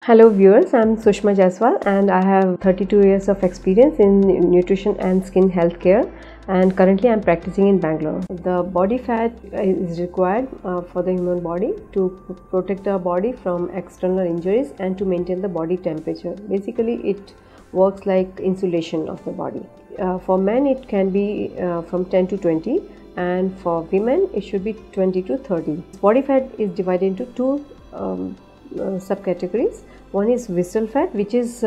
Hello viewers, I'm Sushma Jaiswal and I have 32 years of experience in nutrition and skin health care, and currently I'm practicing in Bangalore. The body fat is required for the human body to protect our body from external injuries and to maintain the body temperature. Basically it works like insulation of the body. For men it can be from 10 to 20, and for women it should be 20 to 30. Body fat is divided into two subcategories. One is visceral fat, which is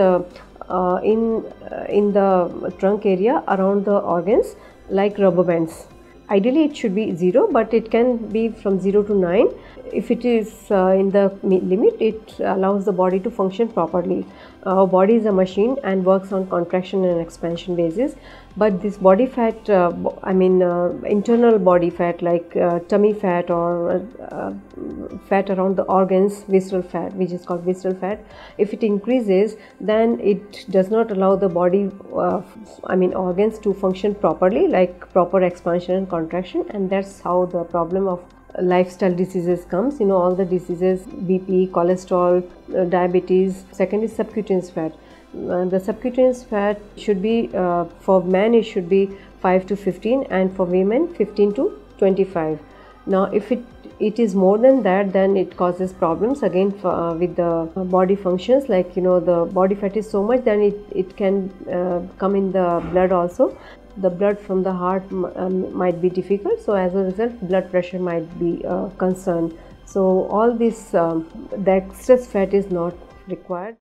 in the trunk area around the organs, like rubber bands. Ideally it should be 0, but it can be from 0 to 9. If it is in the limit, it allows the body to function properly. Our body is a machine and works on contraction and expansion basis, but this body fat, internal body fat like tummy fat or fat around the organs, visceral fat, which is called visceral fat, if it increases, then it does not allow the body organs to function properly, like proper expansion and contraction, and that's how the problem of lifestyle diseases comes. All the diseases, BP, cholesterol, diabetes. Second is subcutaneous fat. The subcutaneous fat should be, for men it should be 5 to 15, and for women 15 to 25. Now if it is more than that, then it causes problems again with the body functions, like the body fat is so much, then it can come in the blood also. The blood from the heart might be difficult, so as a result blood pressure might be a concern. So all this, the excess fat is not required.